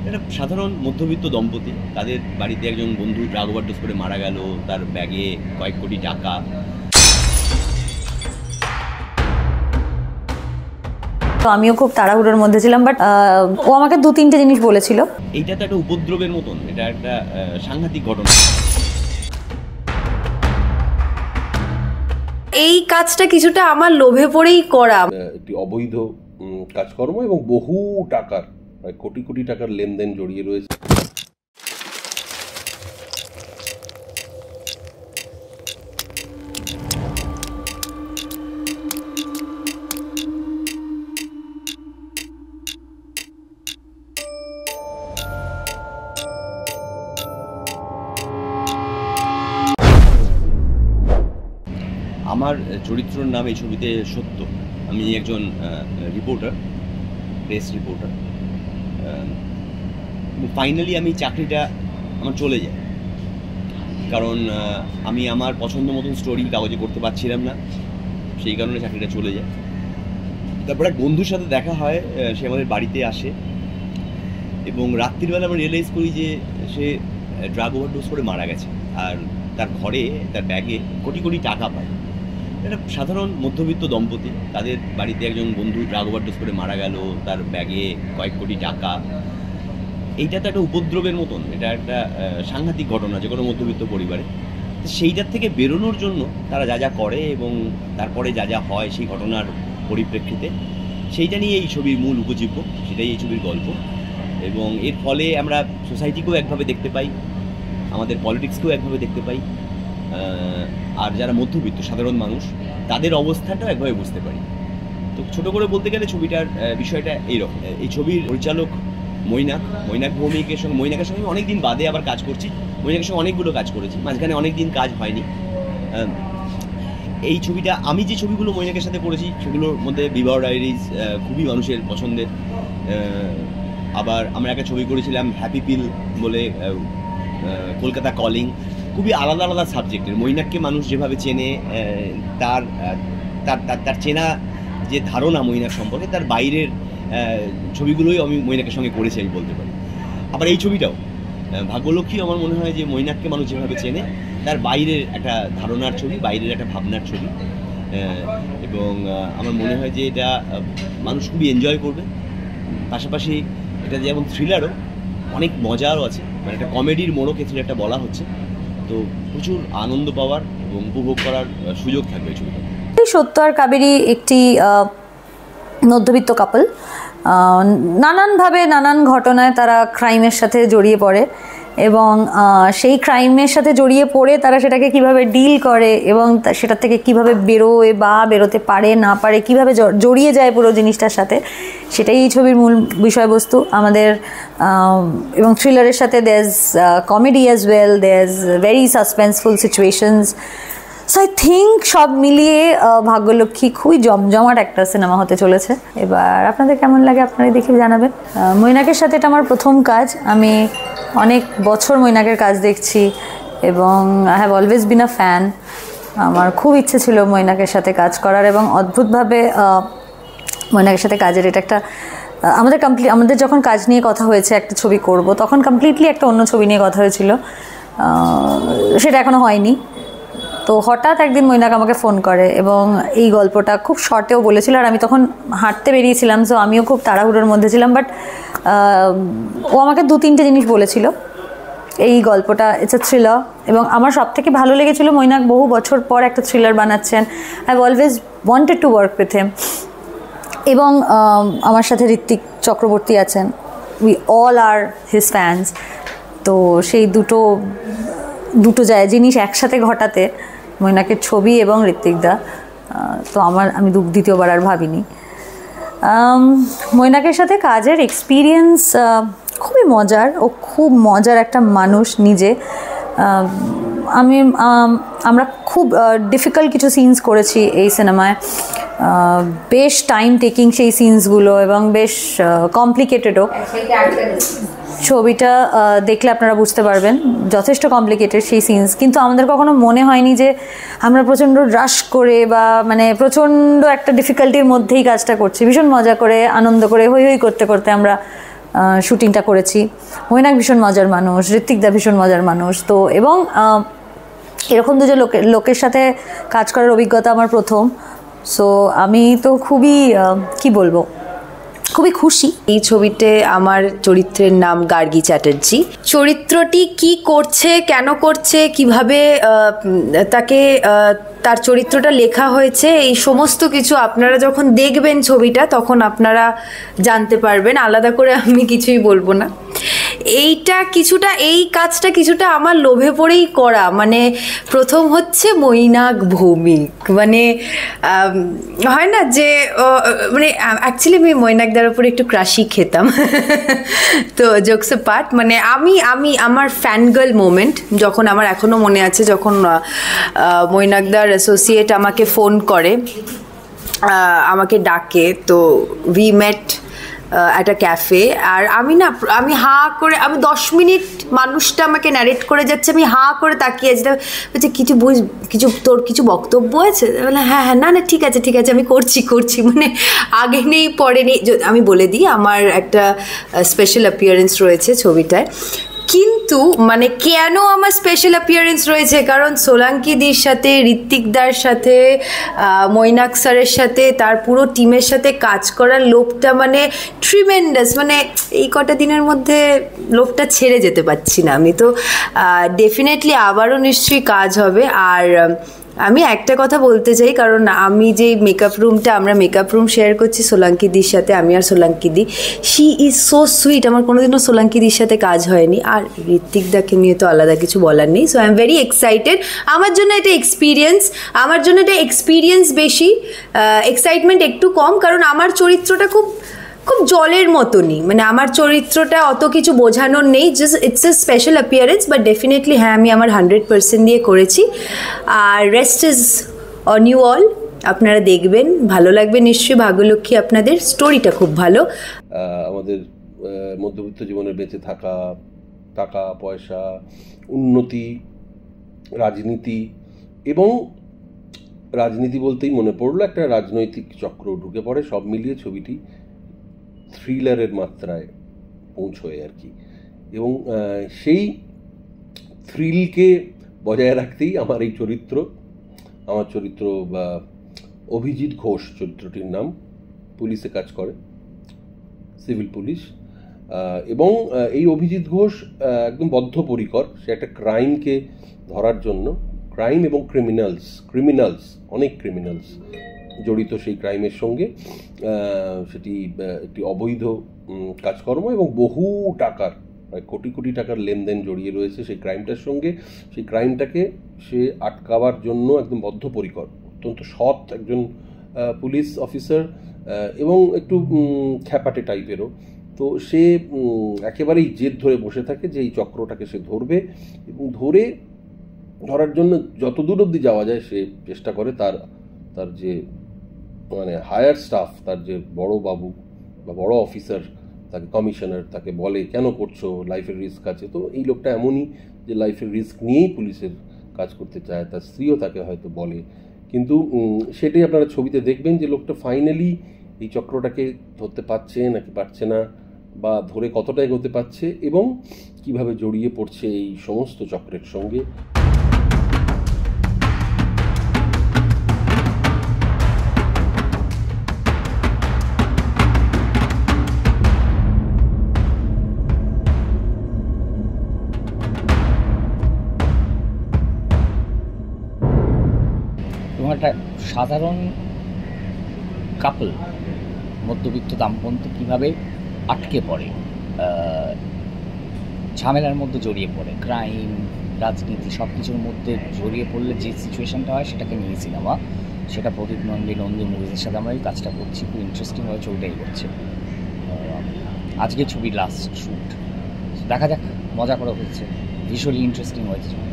একটা সাধারণ মধ্যবিত্ত দম্পতি, তাদের বাড়িতে একজন বন্ধু ড্রাগ ওভারডোজ করে মারা গেল, তার ব্যাগে কয়েক কোটি টাকা। তো আমিও খুব তাড়াহুড়োর মধ্যে ছিলাম, বাট ও আমাকে 2-3টে জিনিস বলেছিল। এইটা তো একটা উপদ্রবের মতন, এটা একটা সাংঘাতিক ঘটনা। এই কাজটা কিছুটা আমার লোভে পড়েই করা। একটি অবৈধ কাজকর্ম এবং বহু টাকার, কোটি কোটি টাকার লেনদেন জড়িয়ে রয়েছে। আমার চরিত্রর নাম এই ছবিতে সত্য। আমি একজন রিপোর্টার, প্রেস রিপোর্টার। ফাইনালি আমি চাকরিটা আমার চলে যায়, কারণ আমি আমার পছন্দ মতন স্টোরি কাগজে করতে পারছিলাম না, সেই কারণে চাকরিটা চলে যায়। তারপর এক বন্ধুর সাথে দেখা হয়, সে আমাদের বাড়িতে আসে এবং রাত্রিবেলা আমরা রিয়েলাইজ করি যে সে ড্রাগ ওভারডোজ করে মারা গেছে, আর তার ঘরে, তার ব্যাগে কোটি কোটি টাকা পায়। একটা সাধারণ মধ্যবিত্ত দম্পতি, তাদের বাড়িতে একজন বন্ধু ড্রাগ ওভারডোজ করে মারা গেল, তার ব্যাগে কয়েক কোটি টাকা। এইটা তো একটা উপদ্রবের মতন, এটা একটা সাংঘাতিক ঘটনা যে কোনো মধ্যবিত্ত পরিবারে। সেইটার থেকে বেরোনোর জন্য তারা যা যা করে এবং তারপরে যা যা হয় সেই ঘটনার পরিপ্রেক্ষিতে, সেইটা নিয়ে এই ছবির মূল উপজীব্য, সেটাই এই ছবির গল্প। এবং এর ফলে আমরা সোসাইটিকেও একভাবে দেখতে পাই, আমাদের পলিটিক্সকেও একভাবে দেখতে পাই, আর যারা মধ্যবিত্ত সাধারণ মানুষ তাদের অবস্থাটাও একভাবে বুঝতে পারি। তো ছোটো করে বলতে গেলে ছবিটার বিষয়টা এইরকম। এই ছবির পরিচালক মৈনাক ভৌমিকের সঙ্গে অনেক দিন বাদে আবার কাজ করছি। মৈনাকের সঙ্গে অনেকগুলো কাজ করেছি, মাঝখানে অনেক দিন কাজ হয়নি। এই ছবিটা, আমি যে ছবিগুলো মৈনাকের সাথে করেছি সেগুলোর মধ্যে বিবাহ ডায়েরিজ খুবই মানুষের পছন্দের। আবার আমরা একটা ছবি করেছিলাম হ্যাপি পিল বলে, কলকাতা কলিং, খুবই আলাদা আলাদা সাবজেক্টের। মৈনাককে মানুষ যেভাবে চেনে, তার তার তার চেনা যে ধারণা মৈনাক সম্পর্কে, তার বাইরের ছবিগুলোই আমি মৈনাকের সঙ্গে করেছি আমি বলতে পারি। আবার এই ছবিটাও ভাগ্যলক্ষ্মী, আমার মনে হয় যে মৈনাককে মানুষ যেভাবে চেনে, তার বাইরের একটা ধারণার ছবি, বাইরের একটা ভাবনার ছবি। এবং আমার মনে হয় যে এটা মানুষ খুবই এনজয় করবে। পাশাপাশি এটা যেমন থ্রিলারও, অনেক মজারও আছে, মানে একটা কমেডির মোড়ক ক্ষেত্রে একটা বলা হচ্ছে। তো প্রচুর আনন্দ পাওয়ার এবং উপভোগ করার সুযোগ থাকবে এই ছবিটা। সত্য আর কাবেরী একটি মধ্যবিত্ত কাপল, নানানভাবে নানান ঘটনায় তারা ক্রাইমের সাথে জড়িয়ে পড়ে এবং সেই ক্রাইমের সাথে জড়িয়ে পড়ে তারা সেটাকে কিভাবে ডিল করে এবং সেটার থেকে কিভাবে বেরোয় বা বেরোতে পারে না পারে, কিভাবে জড়িয়ে যায় পুরো জিনিসটার সাথে, সেটাই এই ছবির মূল বিষয়বস্তু আমাদের। এবং থ্রিলারের সাথে there is comedy as well, there is very suspenseful situations. So I think সব মিলিয়ে ভাগ্যলক্ষ্মী খুবই জমজমাট একটা সিনেমা হতে চলেছে। এবার আপনাদের কেমন লাগে আপনারা দেখে জানাবেন। মৈনাকের সাথে এটা আমার প্রথম কাজ, আমি অনেক বছর মৈনাকের কাজ দেখছি এবং I have always been a fan. আমার খুব ইচ্ছে ছিল মৈনাকের সাথে কাজ করার এবং অদ্ভুতভাবে মৈনাকের সাথে কাজের এটা একটা আমাদের যখন কাজ নিয়ে কথা হয়েছে একটা ছবি করব, তখন কমপ্লিটলি একটা অন্য ছবি নিয়ে কথা হয়েছিল, সেটা এখনও হয়নি। তো হঠাৎ একদিন মৈনাক আমাকে ফোন করে এবং এই গল্পটা খুব শর্টেও বলেছিল, আর আমি তখন হাঁটতে বেরিয়েছিলাম, সো আমিও খুব তাড়াহুড়োর মধ্যে ছিলাম, বাট ও আমাকে 2-3টে জিনিস বলেছিল। এই গল্পটা ইটস এ থ্রিলার এবং আমার সব থেকে ভালো লেগেছিল মৈনাক বহু বছর পর একটা থ্রিলার বানাচ্ছেন। I have always wanted to work with him. এবং আমার সাথে ঋত্বিক চক্রবর্তী আছেন, we all are his fans. তো সেই দুটো যায় জিনিস একসাথে ঘটাতে, মৈনাকের ছবি এবং ঋত্বিকদা, তো আমি দ্বিতীয়বার আর ভাবিনি। মৈনাকের সাথে কাজের এক্সপিরিয়েন্স খুবই মজার, ও খুব মজার একটা মানুষ নিজে। আমরা খুব ডিফিকাল্ট কিছু সিনস করেছি এই সিনেমায়, বেশ টাইম টেকিং সেই সিনসগুলো এবং বেশ কমপ্লিকেটেডও। ছবিটা দেখলে আপনারা বুঝতে পারবেন যথেষ্ট কমপ্লিকেটেড সেই সিনস, কিন্তু আমাদের কখনো মনে হয়নি যে আমরা প্রচণ্ড রাশ করে বা মানে প্রচণ্ড একটা ডিফিকাল্টির মধ্যেই কাজটা করছি। ভীষণ মজা করে, আনন্দ করে, হই হই করতে করতে আমরা শুটিংটা করেছি। মৈনাক ভীষণ মজার মানুষ, ঋত্বিকদা ভীষণ মজার মানুষ। তো এবং এরকম দুজন লোকের সাথে কাজ করার অভিজ্ঞতা আমার প্রথম। সো আমি তো খুবই কি বলবো, খুবই খুশি। এই ছবিতে আমার চরিত্রের নাম গার্গী চ্যাটার্জি। চরিত্রটি কি করছে, কেন করছে, কিভাবে তাকে তার চরিত্রটা লেখা হয়েছে, এই সমস্ত কিছু আপনারা যখন দেখবেন ছবিটা তখন আপনারা জানতে পারবেন। আলাদা করে আমি কিছুই বলবো না। এই কাজটা কিছুটা আমার লোভে পড়েই করা। মানে প্রথম হচ্ছে মৈনাক ভৌমিক, মানে হয় না যে মানে অ্যাকচুয়ালি আমি মৈনাকদার উপরে একটু ক্রাশি খেতাম। তো জোকস পার্ট, মানে আমার ফ্যানগার্ল মোমেন্ট যখন আমার এখনও মনে আছে, যখন মৈনাকদার অ্যাসোসিয়েট আমাকে ফোন করে, আমাকে ডাকে, তো উই মেট একটা ক্যাফে। আর আমি হাঁ করে, আমি 10 মিনিট মানুষটা আমাকে ন্যারেট করে যাচ্ছে, আমি হাঁ করে তাকিয়ে আছি। বলছে তোর কিছু বক্তব্য আছে? বলে হ্যাঁ, না ঠিক আছে আমি করছি। মানে আগে নেই পরে নেই। আমি বলে দিই, আমার একটা স্পেশাল অ্যাপিয়ারেন্স রয়েছে ছবিটায়। কিন্তু মানে কেন আমার স্পেশাল অ্যাপিয়ারেন্স রয়েছে, কারণ সোলাঙ্কিদির সাথে, ঋত্বিকদার সাথে, মৈনাক স্যারের সাথে, তার পুরো টিমের সাথে কাজ করার লোভটা মানে ট্রিমেন্ডাস। মানে এই কটা দিনের মধ্যে লোভটা ছেড়ে যেতে পারছি না আমি। তো ডেফিনেটলি আবারও নিশ্চয়ই কাজ হবে। আর আমি একটা কথা বলতে চাই, কারণ আমি যে আমরা মেকআপ রুম শেয়ার করছি সোলাঙ্কিদির সাথে, আমি আর সোলাঙ্কিদি, শি ইজ সো সুইট। আমার কোনোদিনও সোলাঙ্কিদির সাথে কাজ হয়নি। আর ঋত্বিকদাকে নিয়ে তো আলাদা কিছু বলার নেই। So I am very excited. আমার জন্য এটা এক্সপিরিয়েন্স বেশি, এক্সাইটমেন্ট একটু কম, কারণ আমার চরিত্রটা খুব জলের মতনই। মানে আমার চরিত্রটা অত কিছু বোঝানোর নেই, just it's a special appearance. But definitely হ্যাঁ, আমি আমার 100% দিয়ে করেছি। আর rest is on you all. আপনারা দেখবেন, ভালো লাগবে নিশ্চয়ই। ভাগ্যলক্ষ্মী আপনাদের, স্টোরিটা খুব ভালো। আমাদের মধ্যবিত্ত জীবনে বেঁচে থাকা, টাকা পয়সা, উন্নতি, রাজনীতি, এবং রাজনীতি বলতেই মনে পড়লো একটা রাজনৈতিক চক্র ঢুকে পড়ে। সব মিলিয়ে ছবিটি থ্রিলারের মাত্রায় পৌঁছয় আর কি। এবং সেই থ্রিলকে বজায় রাখতেই আমার চরিত্র বা অভিজিৎ ঘোষ চরিত্রটির নাম, পুলিশে কাজ করে, সিভিল পুলিশ। এবং এই অভিজিৎ ঘোষ একদম বদ্ধপরিকর। সে একটা ক্রাইমকে ধরার জন্য, ক্রাইম এবং ক্রিমিনালস অনেক ক্রিমিনালস জড়িত সেই ক্রাইমের সঙ্গে। সেটি একটি অবৈধ কাজকর্ম এবং বহু টাকার, প্রায় কোটি টাকার লেনদেন জড়িয়ে রয়েছে সেই ক্রাইমটার সঙ্গে। সেই ক্রাইমটাকে সে আটকাবার জন্য একদম বদ্ধপরিকর, অত্যন্ত সৎ একজন পুলিশ অফিসার, এবং একটু খ্যাপাটে টাইপেরও। তো সে একেবারেই জেদ ধরে বসে থাকে যে এই চক্রটাকে সে ধরবে, এবং ধরার জন্য যত দূর অবধি যাওয়া যায় সে চেষ্টা করে। তার যে মানে হায়ার স্টাফ, তার যে বড় বাবু বা বড় অফিসার, তাকে কমিশনার, তাকে বলে কেন করছো, লাইফের রিস্ক আছে। তো এই লোকটা এমনই যে লাইফের রিস্ক নিয়েই পুলিশের কাজ করতে চায়। তার স্ত্রীও তাকে হয়তো বলে, কিন্তু সেটাই আপনারা ছবিতে দেখবেন যে লোকটা ফাইনালি এই চক্রটাকে ধরতে পারছে নাকি পারছে না, বা ধরে কতটা এগোতে পারছে, এবং কিভাবে জড়িয়ে পড়ছে এই সমস্ত চক্রের সঙ্গে। একটা সাধারণ কাপল, মধ্যবিত্ত দাম্পত্য কীভাবে আটকে পড়ে, ঝামেলার মধ্যে জড়িয়ে পড়ে, ক্রাইম, রাজনীতি সব কিছুর মধ্যে জড়িয়ে পড়লে যে সিচুয়েশানটা হয় সেটাকে নিয়ে সিনেমা। সেটা প্রদীপ নন্দী মুভিজের সাথে আমরা এই কাজটা করছি। খুব ইন্টারেস্টিংভাবে ছবিটাই করছে। আজকে ছবির লাস্ট শ্যুট, দেখা যাক, মজা করা হচ্ছে, ভিজুয়ালি ইন্টারেস্টিং হয়েছে।